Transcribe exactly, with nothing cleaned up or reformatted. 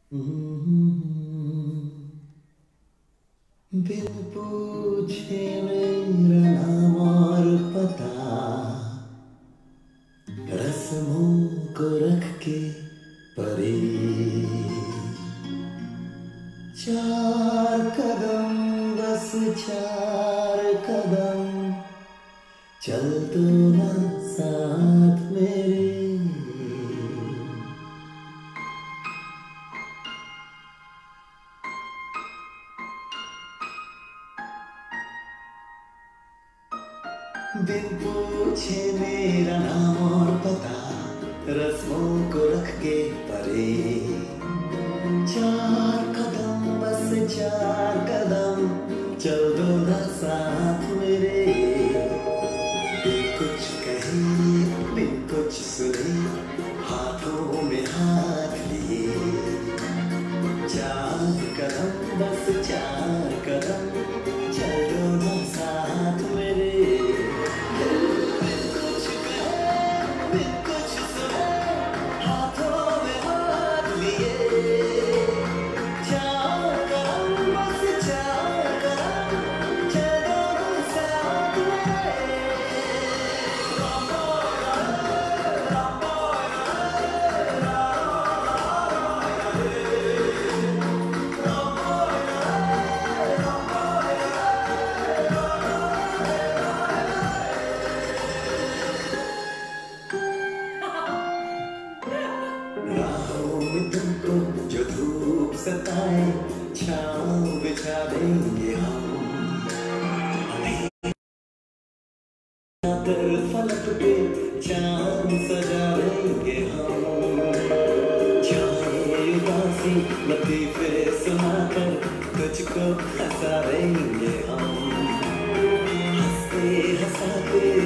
बिन पूछे मेरा नाम और पता, रस्मों को रख के परे, चार कदम बस चार कदम, चल तू ना साथ मेरे। बिन पूछे मेरा नाम और पता, रस्मों को रख के परे, चार कदम बस चार कदम, चल दो ना साथ मेरे। बिन कुछ कहे बिन कुछ सुने, हाथों में हाथ लिए, चार कदम बस चार कदम, चल दो ना साथ मेरे। बिन कुछ कहे बिन कुछ सुने, हाथों में हाथ लिए, चार कदम बस चार कदम, चल दो ना साथ मेरे। राहों में तुमको जो धूप सताए, छाँव बिछा देंगे हम, अंधेर फलक पे चाँद सजा देंगे हम। छाए उदासी लतीफे सुनाकर तुझको हंसा देंगे हम, हंसते हंसाते